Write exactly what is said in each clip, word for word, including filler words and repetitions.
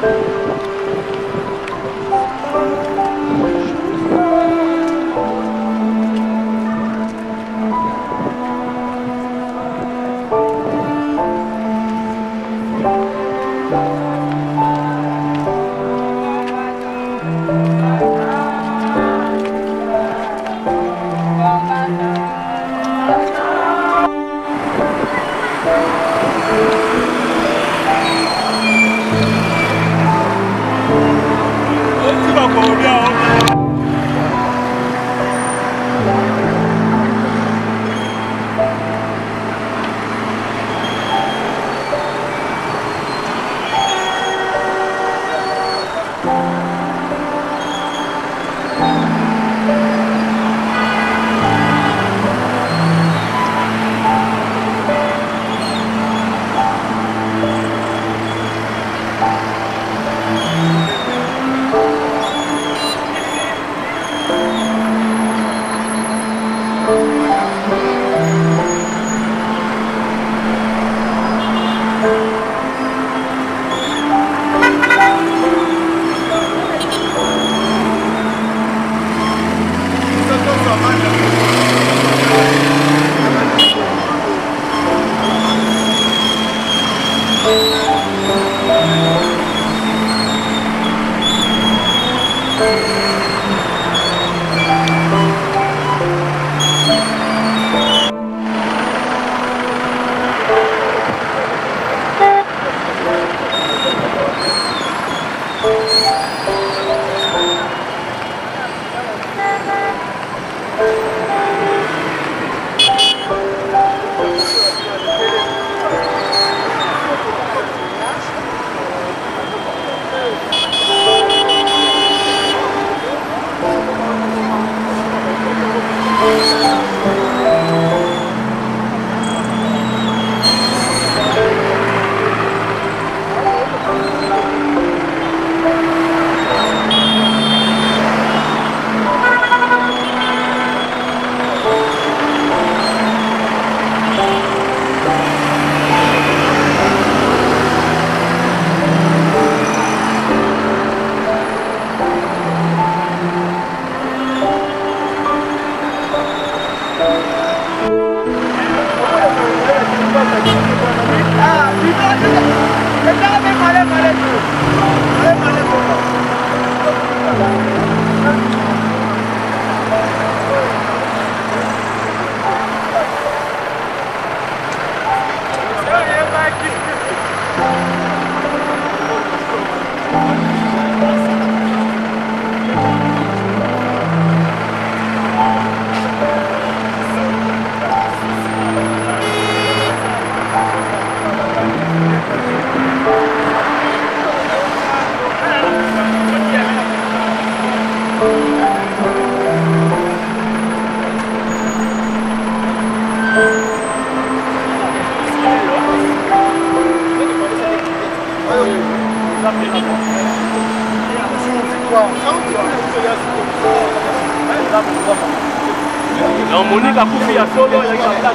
Non, Monique a coupé à solo, il y a eu la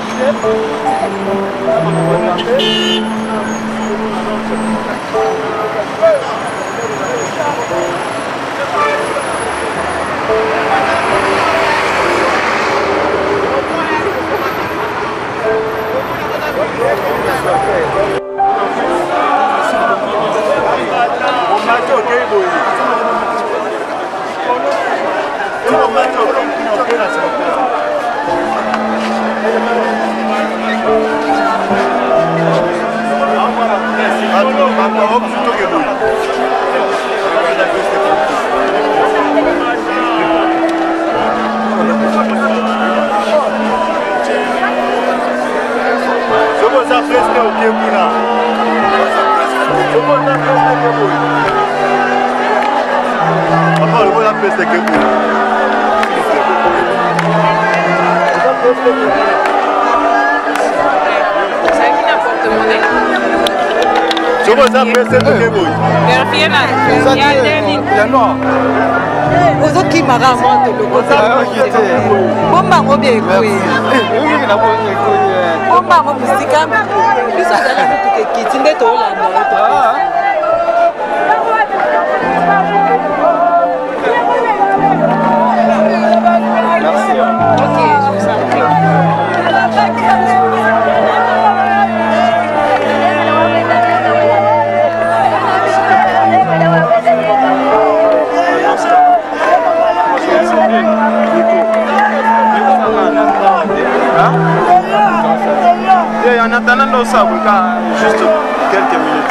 ça juste quelques minutes.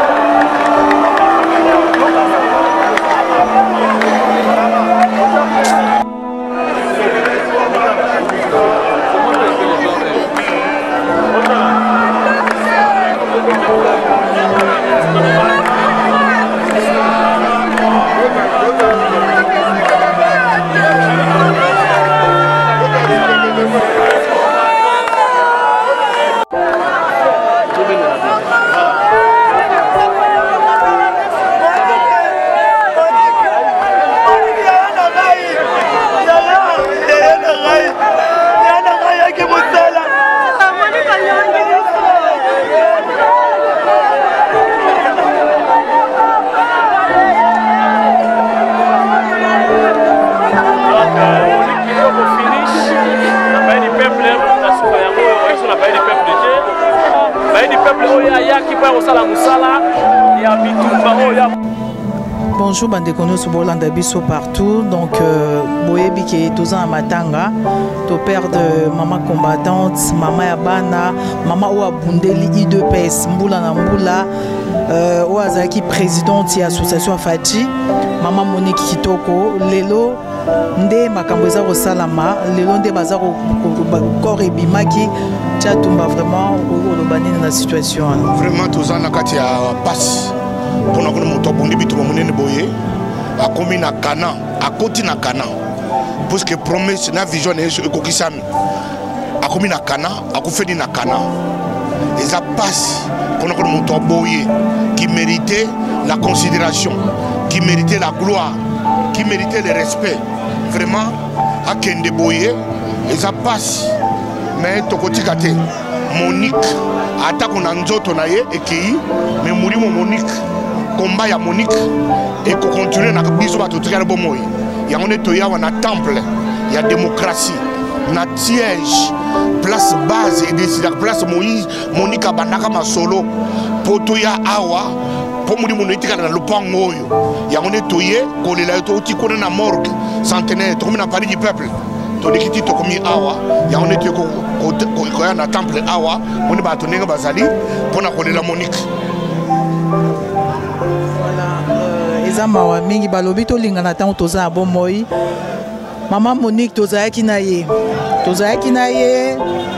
Bonjour Bandekono Soubolanda Bisso partout. Donc Boyebi qui est tous en Matanga, ton père de maman combattante, maman Yabana, maman Oua Bundeli I deux P S Mboula Namboula, Oua Zaki présidente de l'association Fati, maman Monique Kitoko, Lelo, Nde Makambweza Rosalama, Lelo Nde Bazaro Kore Bimaki, Tchatumba vraiment dans la situation. Vraiment tous en Akati à passe. Pour nous montrer bon début pour nous boyer à commis na Cana à côté na Cana parce que promesse na vision est kokisami à commis na Cana à koufedi na Cana et ça passe pour nous montrer boyer qui méritait la considération, qui méritait la gloire, qui méritait le respect vraiment à Kende boyer et ça passe mais tokoti kate Monique attaque on anzoto na ye et qui mais mourir Monique combat ya Monique et qu'on continue na biso ba totika bo moyi ya on est toya na temple ya démocratie na siège place base et décide place Moïse Monique abandaka masolo poto ya awa po muri muno itika na lopango oyo ya on est toye kolela to tikona na morgue centenaire to na Paris du peuple to dikiti to komi awa ya on est ko ko na temple awa moni ba to nenga bazali pona kolela Monique. Mawa mingi balobi to linga na tango toza bon moi maman Monique toza yaki na ye toza yaki na ye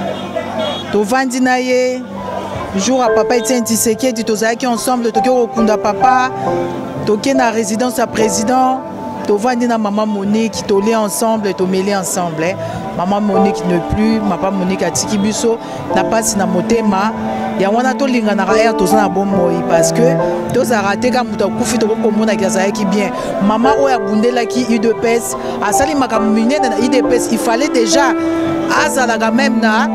to vandi na ye jour à papa Etienne Tshisekedi toza yaki ensemble to ko kunda papa to ke na résidence à président to vandi na maman Monique to li ensemble to mêler ensemble eh. Maman Monique ne plus maman Monique atiki biso na passe na motema ya wana to linga na air to na bon moi parce que to za raté ka muta kufi to ko mona kaza ki bien maman oya bundela ki I deux P S asali makamine na I deux P S il fallait déjà azala quand même na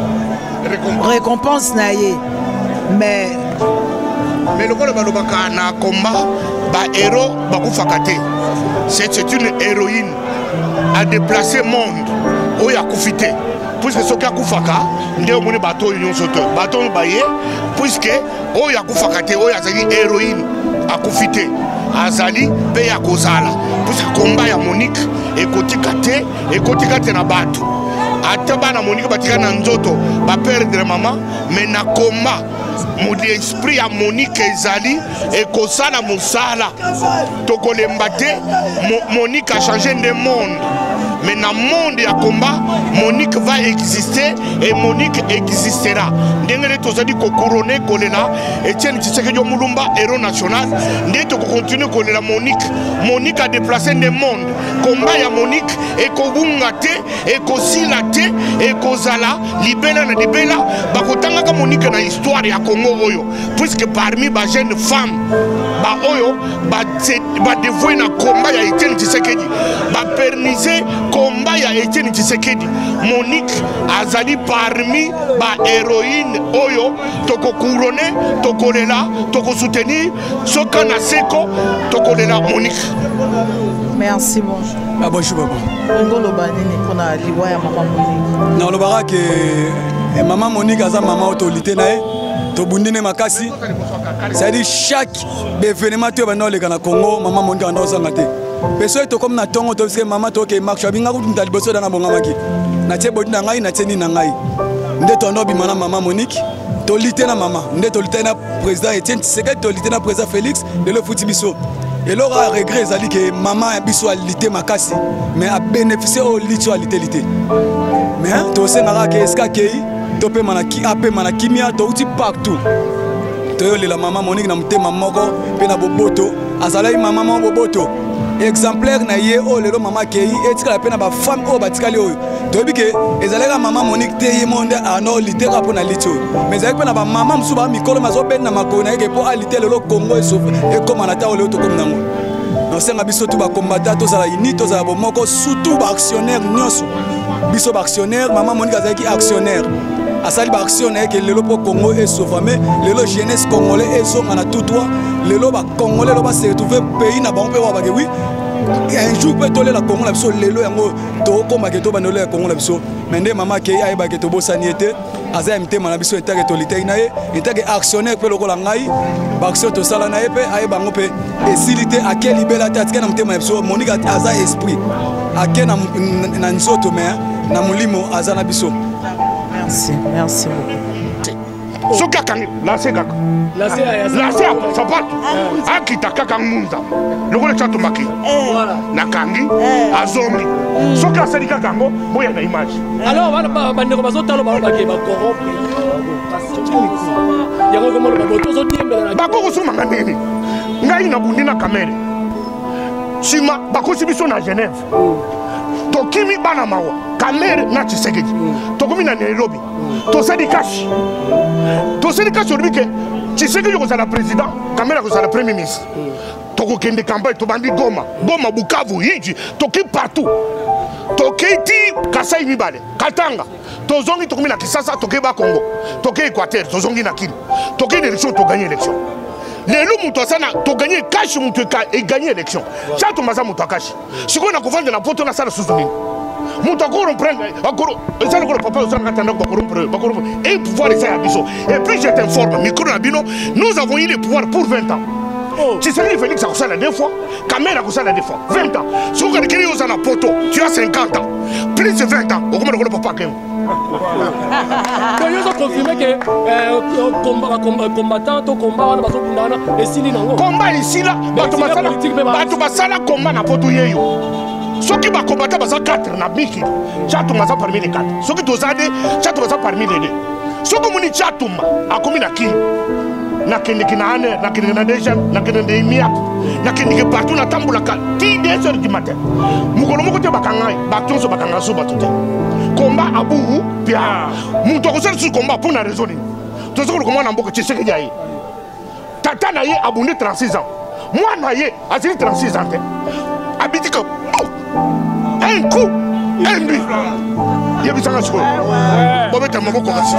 récompense na ye mais mais le kolo balobaka na combat ba héros ba kufakate c'est une héroïne à déplacer monde oya kufite puisque ce qui a kufaka nde omoni bato union soto bato baye puisque oya kufaka te oya zali héroïne akufite azali pe ya kozala puisque combat ya Monique ekotika te ekotika te na bato ata bana Monique batika na nzoto ba perdre maman mais na combat mon esprit à Monique ezali ekosala musala tokolemba te Monique a changé de monde. Mais dans le monde de combat, Monique va exister et Monique existera. Ndengele tozali ko couronner kolela Etienne Tshisekedi Mulumba héros national. Ndé to continue kolela Monique. Monique a déplacé le monde. Combat ya Monique et ko bungate et ko silate et ko zala libela na libela bakotanga ka Monique na histoire ya Congo oyo puisque parmi ba jeunes femmes ba oyo ba ba dévouer na combat ya Etienne Tshisekedi ba perniser combat ya Etienne Tshisekedi. Monique azali parmi ba héroïne oyo toko couronner toko lela toko soutenir soka na seko toko lela Monique. Merci bonjour. Ah bonjour papa. Ngolo banini kona liwa ya maman Monique. Na lobaka ke maman Monique aza maman autorité na ye to bundine makasi. C'est-à-dire chaque événement tu vas dans le Congo maman Monique anda osangate. Peso to comme na tongo to parce maman to ke marche binga kutunta liboso dana bonga maki. Na tie bodi na ngai na tieni na ngai. Nde tondo bi mana maman Monique tolité na maman nde tolité na président Etienne Tshisekedi tolité na président Félix de le futi biso et leur a regret ezali que maman biso alité makasi mais a bénéficié au lito alité alité mais to sengaka ke eska kei to pe manaki ape manakimia to uti partout to la maman Monique na mutema moko pe na boboto azalai maman mo boboto exemplaire na ye o lelo mama kei etika la pe na ba femme o batikali oyo toyebi ke ezalaka mama Monique te ye monde ano litera mpo na liti oyo mais ezalaki mpe na bamama mosusu ba mikolo mazobenda na makolo na yeke mpo alite lelo Congo ekóma na ntango lelo tokomi nango nosenga biso tu bakombata tozala uni tozala bomoko surtout baactionnaire nyonso biso baactionnaire mama Monique azalaki actionnaire asali baaction na yeke lelo mpo Congo esauva mais lelo jeunesse congolais ezonga na tout droit lelo bacongolais lelo base retrouve pays na bango mpe wa bake wi un jour peut toler la Congo la biso lelo yango to koma ke to banolo la Congo la biso mende mama ke ay ba ke to bosani ete aza mtema na biso etake to litei na ye etake actionnaire pe lokola ngai ba action to sala na ye pe ay bango pe esilite ake libela ta tika na mtema na biso Monique aza esprit ake na na nzoto me na mulimo aza na biso. Merci, merci beaucoup. Ce kaka lancé kaka lancé lancé ça part akita kaka munza lokole chato maki voilà nakangi azombi ce kaka sali kaka ngo boya na image alors bana bande ko bazotalo ba ba ke ba corrompre yango ko mo ba botozo diembela ba ko suma ngani ngai na bundi na kamera chima ba ko sibiso na Genève tokimi bana mawa kamera na Tshisekedi tokomi na Nairobi to sadi cash to sadi cash olobi ke Tshisekedi ko sala président kamera ko sala premier ministre toko kende campagne to bandi Goma Goma Bukavu Yiji toki partout toketi Kasai mibale Katanga tozongi tokomi na Kisasa toke ba Congo toke Équateur tozongi na Kini toke élection to gagner élection lelo mutu asana to gagner cash mutu et gagner élection chato maza mutu cash siko na kovanda na poto na sala suzuni mutu akoro prendre akoro ezala ko papa osana katanda ko corrompre ba corrompre et pouvoir essayer abiso et puis je t'informe micro na bino nous avons eu le pouvoir pour vingt ans. Tu sais Félix a couché la deux fois, Kamel a couché la deux fois, vingt ans. Si vous avez osana poto, tu as cinquante ans. Plus de vingt ans, on comment le papa que ils ont confirmé que combat combattant au combat na bazo bundana et sili nango. Combat ici là, bato basala, bato basala combat na poto yeyo. Ceux qui va combattre basa quatre na biki. Chatou maza parmi les quatre. Ceux qui dosade, chatou maza parmi les deux. Ceux qui muni chatou ma a commis na qui na kende kina ane na kende na deja na kende de miap na kende partout na tambula ka ti deux heures du matin. Mukolo moko te bakangai, baton so bakanga so batute. Combat abu pia. Muto ko sel sur combat pour na raison ni. To so ko combat na mboko Tshisekedi ayi. Tata na ye abonné trente-six ans. Moi na ye a trente-six ans. Habite que un coup, un but. Il y a besoin de se faire. Bon, mais t'as mon mot correct.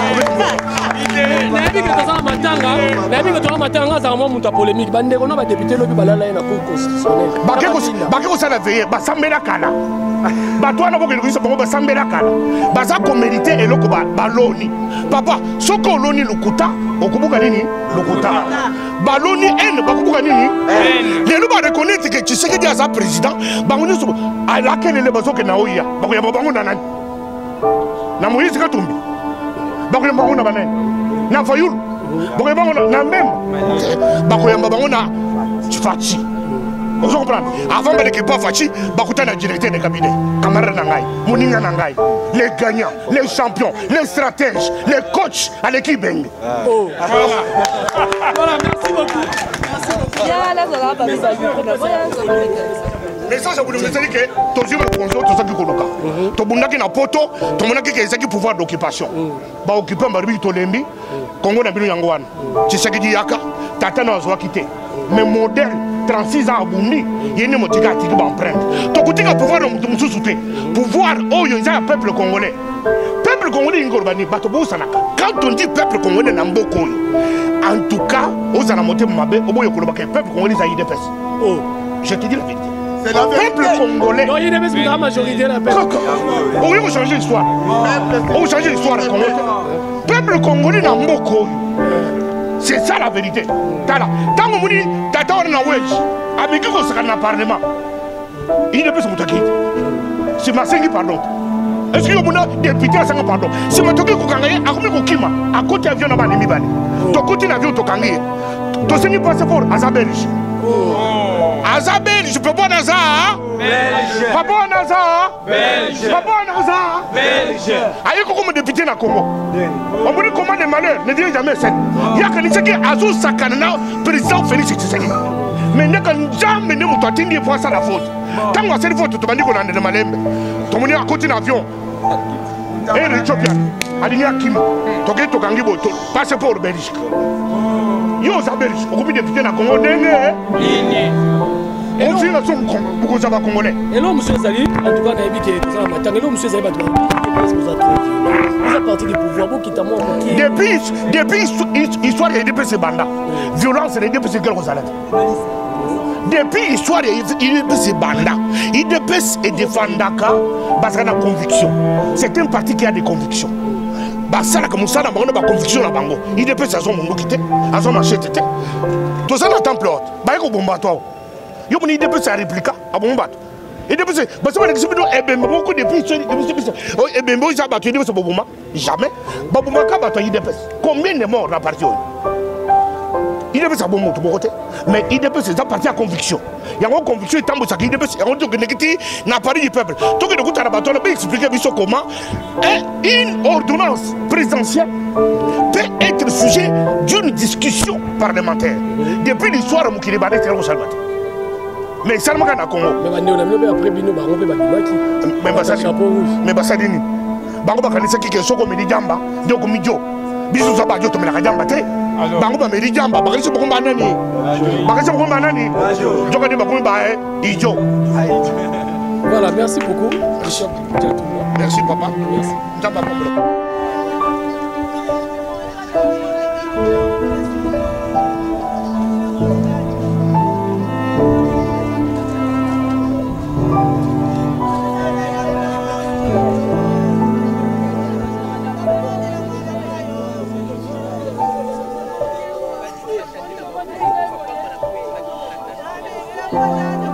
Nabi que ça matanga, nabi que toi matanga ça vraiment monta polémique. Bande ko no ba député lobi balala na cour constitutionnelle. Bakeko bakeko ça la veille, ba sambela kala. Ba toi na bokelo biso ba sambela kala. Ba za ko mériter eloko ba baloni. Papa, soko loni lukuta, okubuka nini? Lukuta. Baloni en bakubuka nini? Lelo ba reconnaître que Tshisekedi a sa président, ba ngoni so a laquelle le bazo ke na oya. Ba ko ya ba bango na nani? Na Moïse Katumbi. Ba ko ya bango na banani? Na Fayulu. Ba ko ya bango na même. Ba ko ya bango na Fachi. Vous comprenez? Avant de l'équipe Fachi, ba ko ta na directeur de cabinet. Camarade na ngai, moninga na ngai. Les gagnants, les champions, les stratèges, les coachs à l'équipe Beng. Oh. Voilà, merci beaucoup. Merci beaucoup. Mais ça, ça vous dire que tu as un conso, tu as un coloca. Tu as un poto, tu as un pouvoir d'occupation. Tu as occupé un barbi de Lembi, Congo n'a pas eu Yangouane. Tu sais que tu Yaka, tu as quitté. Mais modèle, trente-six ans à Bundi, il y a une motika qui va emprunter. Tu as un pouvoir de soutenir. Pouvoir, oh, il y a un peuple congolais. Peuple congolais, il y a un Sanaka. Quand on dit peuple congolais, il y a en tout cas, aux alamotés de Mabé, au bout du peuple congolais, il y a des personnes. Oh, je te dis la vérité. C'est le peuple congolais. Non, il y a des la majorité de la paix. On va changer l'histoire. On va changer l'histoire. Le peuple congolais n'a pas de. C'est ça la vérité. Tant que vous dites, Tata on a wedge, avec qui vous serez dans le Parlement, il ne peut se mouiller. C'est ma cinquième pardon. est ce que vous avez député à cinq pardon? Si je suis Kokangaye, à combien de Kima, à côté avion n'a mis Bali. Tu côté l'avion Tokangaye. Tu sais qui passe pour Azabelge. Azabelge, je peux pas Naza. Belge. Papa Naza. Belge. Papa Naza. Belge. Aïe, comment député na Congo? On me dit comment des malheurs, ne direz jamais ça. Il y a que les gens qui Azou Sakana, président Félix Tshisekedi. Mais ne quand jamais ne mouton tindi pour ça la faute. Tant que c'est faute, tu m'as dit qu'on a des malheurs. Tu m'as dit à côté d'avion. Et l'Éthiopie, aligné à Kim, tu as dit Tokangi Boto, passeport Belgique. Yo Belgique, on a député na Congo dengue. On fait la somme pour ça va congolais. Et là, monsieur Zali, en tout cas, on a dit que ça va matin. Et là, monsieur Zali, vous avez parti du pouvoir, vous qui t'as mort. Depuis, depuis l'histoire des D P C Banda, violence des D P C Galgozala. Depuis l'histoire des D P C Banda, I D P C est défendaka parce qu'il y a une conviction. C'est un parti qui a des convictions. Ça, comme ça, on a une conviction à Bango. I D P C a son monde quitté, a son marché quitté. Tout ça, on a temple haute. Bah, il y a un bombatoire. Il y a un I D P C à répliquer à Bombat. I D P C, parce que c'est beaucoup de pays. Et bien, moi, j'ai battu I D P C Bobouma. Jamais. Bobouma a battu I D P C. Combien de morts dans la partie? I D P C a bon mot de mon côté. Mais I D P C, c'est un parti à conviction. Il y a une conviction, il y a I D P C, il y a un qui n'a pas du peuple. Tout le monde a battu, on a expliqué comment une ordonnance présidentielle peut être sujet d'une discussion parlementaire. Depuis l'histoire, on a débattu très longtemps. Mais ça ne m'a pas Congo. Mais ça dit bango bakanisa kike soko medi jamba ndoko mijo bisu za bajo to melaka jamba te bango ba medi jamba bakanisa boko banani bakanisa boko banani joka de bako ba e ijo. Voilà, merci beaucoup. Merci papa. Merci. Jamba papa. Thank you.